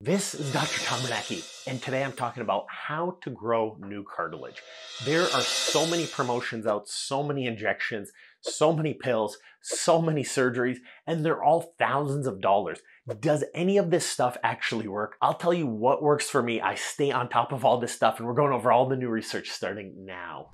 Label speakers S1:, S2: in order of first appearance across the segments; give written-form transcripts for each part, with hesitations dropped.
S1: This is Dr. Tom Bernacki, and today I'm talking about how to grow new cartilage. There are so many promotions out, so many injections, so many pills, so many surgeries, and they're all thousands of dollars. Does any of this stuff actually work? I'll tell you what works for me. I stay on top of all this stuff, and we're going over all the new research starting now.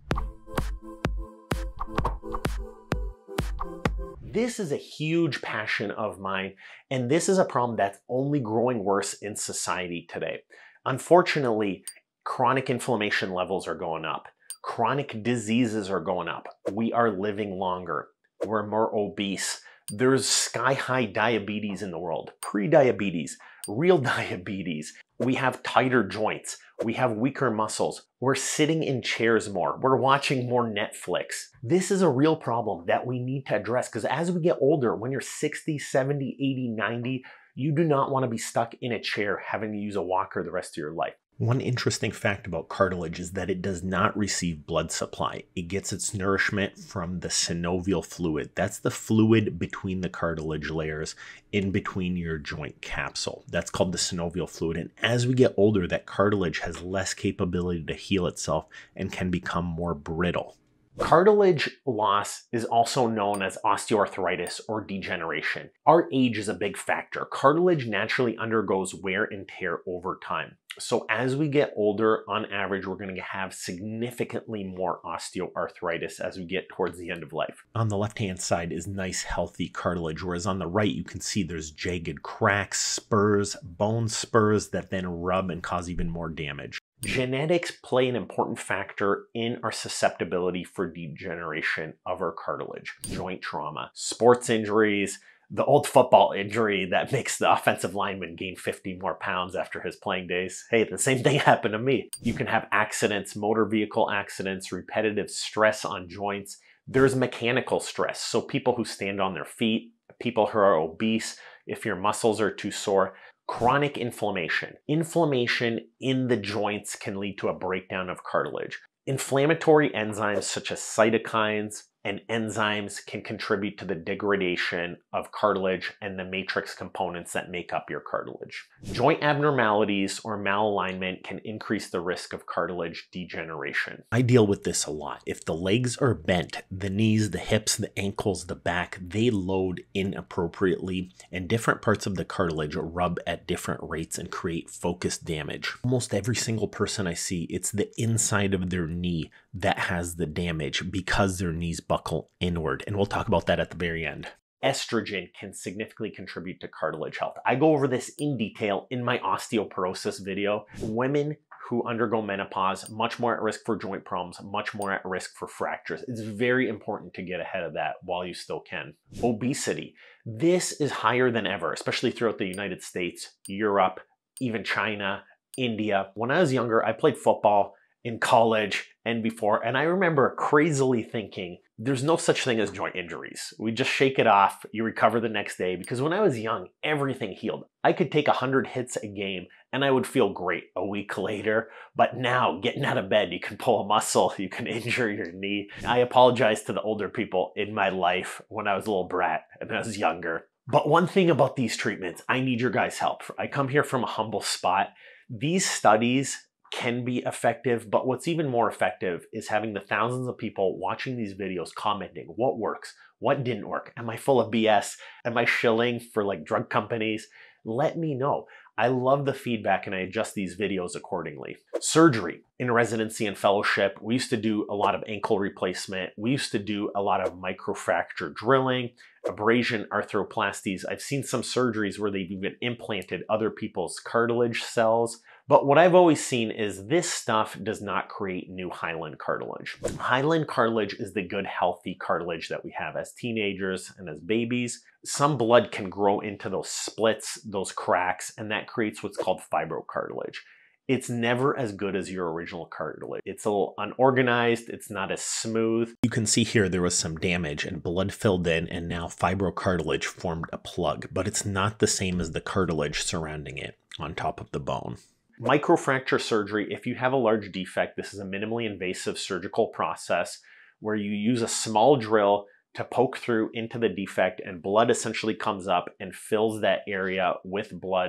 S1: This is a huge passion of mine, and this is a problem that's only growing worse in society today. Unfortunately, chronic inflammation levels are going up. Chronic diseases are going up. We are living longer. We're more obese. There's sky-high diabetes in the world, pre-diabetes, real diabetes. We have tighter joints. We have weaker muscles. We're sitting in chairs more. We're watching more Netflix. This is a real problem that we need to address because as we get older, when you're 60, 70, 80, 90, you do not want to be stuck in a chair having to use a walker the rest of your life. One interesting fact about cartilage is that it does not receive blood supply. It gets its nourishment from the synovial fluid. That's the fluid between the cartilage layers in between your joint capsule. That's called the synovial fluid. And as we get older, that cartilage has less capability to heal itself and can become more brittle. Cartilage loss is also known as osteoarthritis or degeneration. Our age is a big factor. Cartilage naturally undergoes wear and tear over time. So as we get older, on average, we're going to have significantly more osteoarthritis as we get towards the end of life. On the left-hand side is nice, healthy cartilage, whereas on the right, you can see there's jagged cracks, spurs, bone spurs that then rub and cause even more damage. Genetics play an important factor in our susceptibility for degeneration of our cartilage. Joint trauma, sports injuries, the old football injury that makes the offensive lineman gain 50 more pounds after his playing days. Hey, the same thing happened to me. You can have accidents, motor vehicle accidents, repetitive stress on joints. There's mechanical stress. So people who stand on their feet, people who are obese, if your muscles are too sore. Chronic inflammation. Inflammation in the joints can lead to a breakdown of cartilage. Inflammatory enzymes such as cytokines and enzymes can contribute to the degradation of cartilage and the matrix components that make up your cartilage. Joint abnormalities or malalignment can increase the risk of cartilage degeneration. I deal with this a lot. If the legs are bent, the knees, the hips, the ankles, the back, they load inappropriately, and different parts of the cartilage rub at different rates and create focused damage. Almost every single person I see, it's the inside of their knee that has the damage because their knees buckle inward, and we'll talk about that at the very end. Estrogen can significantly contribute to cartilage health. I go over this in detail in my osteoporosis video. Women who undergo menopause, much more at risk for joint problems, much more at risk for fractures. It's very important to get ahead of that while you still can. Obesity. This is higher than ever, especially throughout the United States, Europe, even China, India. When I was younger, I played football in college and before, and I remember crazily thinking, there's no such thing as joint injuries. We just shake it off, you recover the next day, because when I was young, everything healed. I could take 100 hits a game and I would feel great a week later, but now getting out of bed, you can pull a muscle, you can injure your knee. I apologize to the older people in my life when I was a little brat and I was younger. But one thing about these treatments, I need your guys' help. I come here from a humble spot. These studies can be effective, but what's even more effective is having the thousands of people watching these videos commenting what works, what didn't work. Am I full of BS? Am I shilling for like drug companies? Let me know. I love the feedback and I adjust these videos accordingly. Surgery. In residency and fellowship, we used to do a lot of ankle replacement. We used to do a lot of microfracture drilling, abrasion arthroplasties. I've seen some surgeries where they've even implanted other people's cartilage cells. But what I've always seen is this stuff does not create new hyaline cartilage. Hyaline cartilage is the good, healthy cartilage that we have as teenagers and as babies. Some blood can grow into those splits, those cracks, and that creates what's called fibrocartilage. It's never as good as your original cartilage. It's a little unorganized, it's not as smooth. You can see here there was some damage and blood filled in, and now fibrocartilage formed a plug, but it's not the same as the cartilage surrounding it on top of the bone. Microfracture surgery, if you have a large defect, this is a minimally invasive surgical process where you use a small drill to poke through into the defect and blood essentially comes up and fills that area with blood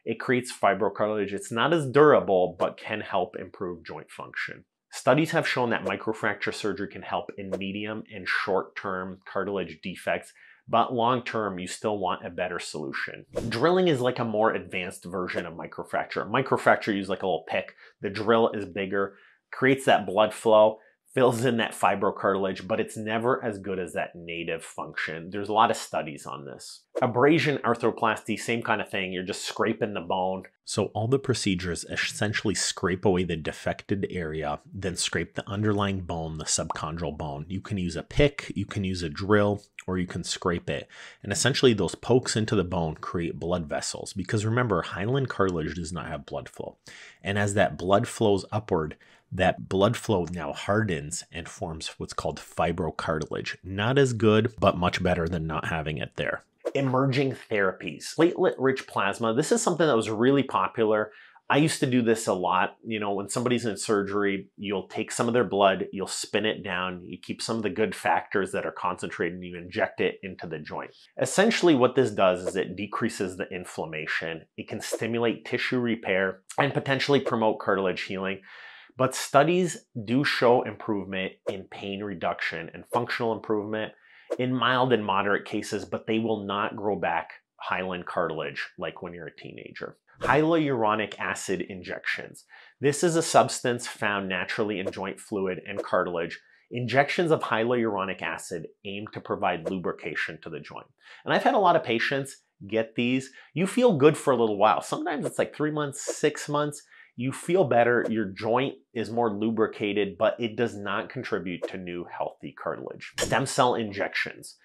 S1: It creates fibrocartilage. It's not as durable, but can help improve joint function. Studies have shown that microfracture surgery can help in medium and short-term cartilage defects, but long-term, you still want a better solution. Drilling is like a more advanced version of microfracture. Microfracture, you use like a little pick. The drill is bigger, creates that blood flow, fills in that fibrocartilage, but it's never as good as that native function. There's a lot of studies on this. Abrasion arthroplasty, same kind of thing. You're just scraping the bone. So all the procedures essentially scrape away the defected area, then scrape the underlying bone, the subchondral bone. You can use a pick, you can use a drill, or you can scrape it. And essentially those pokes into the bone create blood vessels, because remember, hyaline cartilage does not have blood flow. And as that blood flows upward, that blood flow now hardens and forms what's called fibrocartilage. Not as good, but much better than not having it there. Emerging therapies. Platelet-rich plasma. This is something that was really popular. I used to do this a lot. You know, when somebody's in surgery, you'll take some of their blood, you'll spin it down, you keep some of the good factors that are concentrated, and you inject it into the joint. Essentially what this does is it decreases the inflammation. It can stimulate tissue repair and potentially promote cartilage healing. But studies do show improvement in pain reduction and functional improvement in mild and moderate cases, but they will not grow back hyaline cartilage like when you're a teenager. Hyaluronic acid injections. This is a substance found naturally in joint fluid and cartilage. Injections of hyaluronic acid aim to provide lubrication to the joint. And I've had a lot of patients get these. You feel good for a little while. Sometimes it's like 3 months, 6 months. You feel better, your joint is more lubricated, but it does not contribute to new healthy cartilage. Stem cell injections.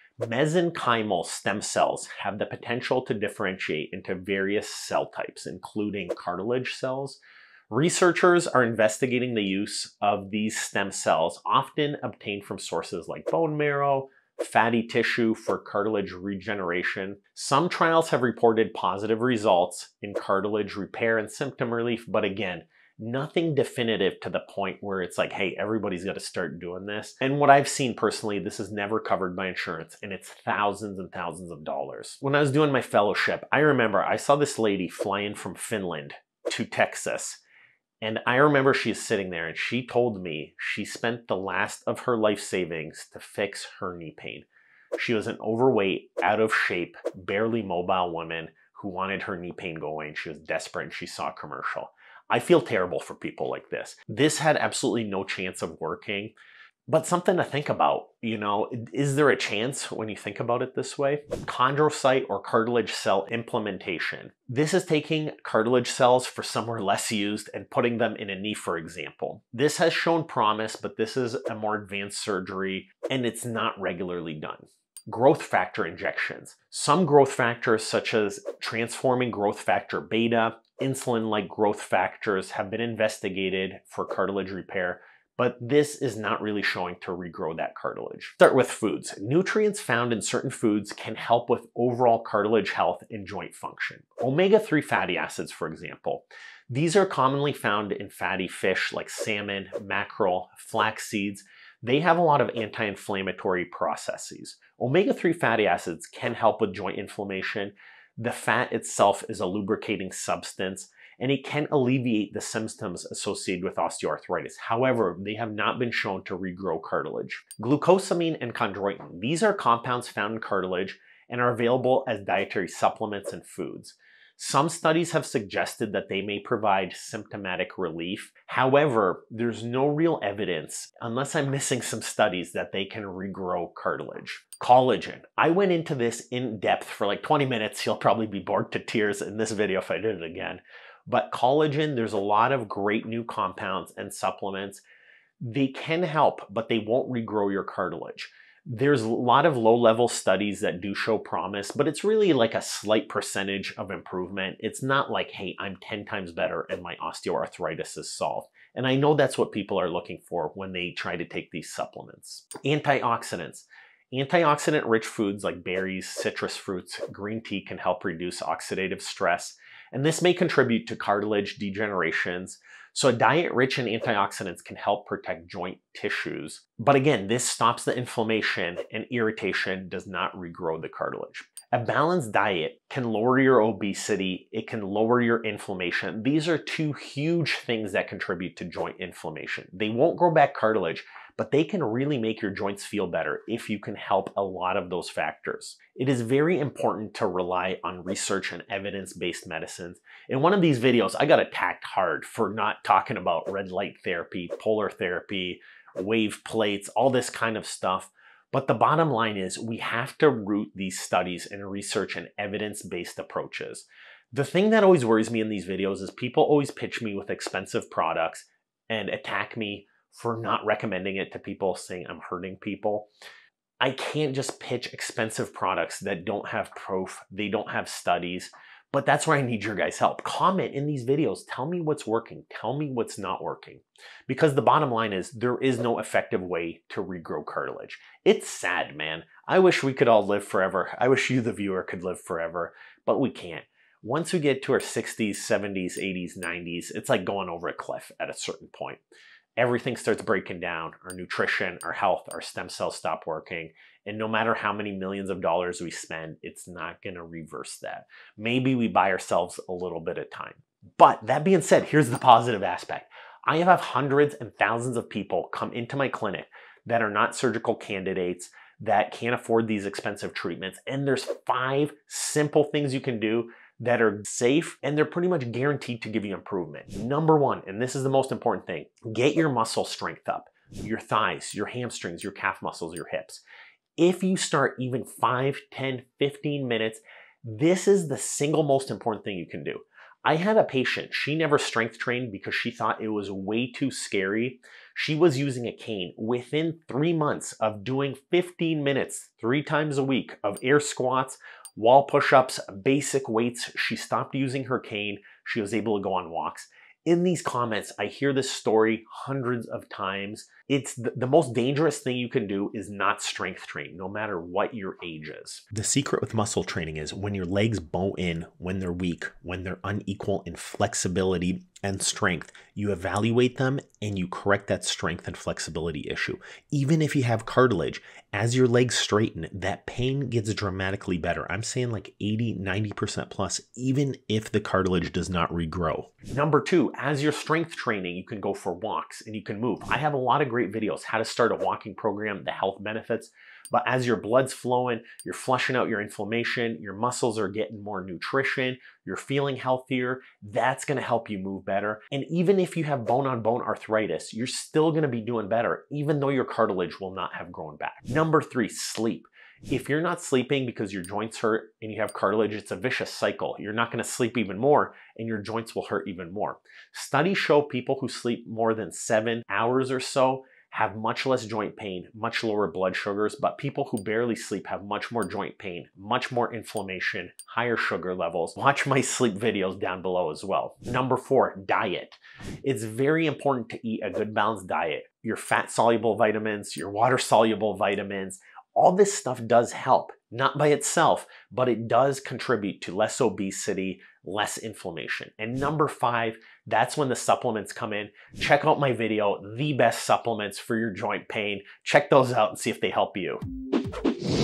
S1: Mesenchymal stem cells have the potential to differentiate into various cell types, including cartilage cells. Researchers are investigating the use of these stem cells, often obtained from sources like bone marrow, fatty tissue, for cartilage regeneration. Some trials have reported positive results in cartilage repair and symptom relief, but again, nothing definitive to the point where it's like, hey, everybody's got to start doing this. And what I've seen personally, this is never covered by insurance, and it's thousands and thousands of dollars. When I was doing my fellowship, I remember I saw this lady fly in from Finland to Texas. And I remember she's sitting there and she told me she spent the last of her life savings to fix her knee pain. She was an overweight, out of shape, barely mobile woman who wanted her knee pain going. She was desperate and she saw a commercial. I feel terrible for people like this. This had absolutely no chance of working. But something to think about, you know, is there a chance when you think about it this way? Chondrocyte or cartilage cell implantation. This is taking cartilage cells for somewhere less used and putting them in a knee, for example. This has shown promise, but this is a more advanced surgery and it's not regularly done. Growth factor injections. Some growth factors, such as transforming growth factor beta, insulin-like growth factors, have been investigated for cartilage repair, but this is not really showing to regrow that cartilage. Start with foods. Nutrients found in certain foods can help with overall cartilage health and joint function. Omega-3 fatty acids, for example. These are commonly found in fatty fish like salmon, mackerel, flax seeds. They have a lot of anti-inflammatory processes. Omega-3 fatty acids can help with joint inflammation. The fat itself is a lubricating substance, and it can alleviate the symptoms associated with osteoarthritis. However, they have not been shown to regrow cartilage. Glucosamine and chondroitin. These are compounds found in cartilage and are available as dietary supplements and foods. Some studies have suggested that they may provide symptomatic relief. However, there's no real evidence, unless I'm missing some studies, that they can regrow cartilage. Collagen. I went into this in depth for like 20 minutes. You'll probably be bored to tears in this video if I did it again. But collagen, there's a lot of great new compounds and supplements. They can help, but they won't regrow your cartilage. There's a lot of low-level studies that do show promise, but it's really like a slight percentage of improvement. It's not like, hey, I'm 10 times better and my osteoarthritis is solved. And I know that's what people are looking for when they try to take these supplements. Antioxidants. Antioxidant-rich foods like berries, citrus fruits, green tea can help reduce oxidative stress, and this may contribute to cartilage degenerations. So a diet rich in antioxidants can help protect joint tissues. But again, this stops the inflammation, and irritation does not regrow the cartilage. A balanced diet can lower your obesity, it can lower your inflammation. These are two huge things that contribute to joint inflammation. They won't grow back cartilage, but they can really make your joints feel better if you can help a lot of those factors. It is very important to rely on research and evidence-based medicines. In one of these videos, I got attacked hard for not talking about red light therapy, polar therapy, wave plates, all this kind of stuff. But the bottom line is we have to root these studies in research and evidence-based approaches. The thing that always worries me in these videos is people always pitch me with expensive products and attack me for not recommending it to people, saying I'm hurting people. I can't just pitch expensive products that don't have proof, they don't have studies, but that's where I need your guys' help. Comment in these videos, tell me what's working, tell me what's not working. Because the bottom line is there is no effective way to regrow cartilage. It's sad, man. I wish we could all live forever. I wish you, the viewer, could live forever, but we can't. Once we get to our 60s, 70s, 80s, 90s, it's like going over a cliff at a certain point. Everything starts breaking down. Our nutrition, our health, our stem cells stop working. And no matter how many millions of dollars we spend, it's not going to reverse that. Maybe we buy ourselves a little bit of time. But that being said, here's the positive aspect. I have hundreds and thousands of people come into my clinic that are not surgical candidates, that can't afford these expensive treatments. And there's 5 simple things you can do that are safe, and they're pretty much guaranteed to give you improvement. Number 1, and this is the most important thing, get your muscle strength up. Your thighs, your hamstrings, your calf muscles, your hips. If you start even 5, 10, 15 minutes, this is the single most important thing you can do. I had a patient, she never strength trained because she thought it was way too scary. She was using a cane. Within 3 months of doing 15 minutes, 3 times a week of air squats, wall push-ups, basic weights, she stopped using her cane. She was able to go on walks. In these comments, I hear this story hundreds of times. It's the most dangerous thing you can do is not strength train, no matter what your age is. The secret with muscle training is when your legs bow in, when they're weak, when they're unequal in flexibility and strength, you evaluate them and you correct that strength and flexibility issue. Even if you have cartilage, as your legs straighten, that pain gets dramatically better. I'm saying like 80, 90% plus, even if the cartilage does not regrow. Number 2, as you're strength training, you can go for walks and you can move. I have a lot of great videos, how to start a walking program, the health benefits. But as your blood's flowing, you're flushing out your inflammation, your muscles are getting more nutrition, you're feeling healthier, that's gonna help you move better. And even if you have bone-on-bone arthritis, you're still gonna be doing better, even though your cartilage will not have grown back. Number 3, sleep. If you're not sleeping because your joints hurt and you have cartilage, it's a vicious cycle. You're not gonna sleep even more and your joints will hurt even more. Studies show people who sleep more than 7 hours or so have much less joint pain, much lower blood sugars, but people who barely sleep have much more joint pain, much more inflammation, higher sugar levels. Watch my sleep videos down below as well. Number 4, diet. It's very important to eat a good balanced diet. Your fat-soluble vitamins, your water-soluble vitamins, all this stuff does help, not by itself, but it does contribute to less obesity, less inflammation. And number 5, that's when the supplements come in. Check out my video, The Best Supplements for Your Joint Pain. Check those out and see if they help you.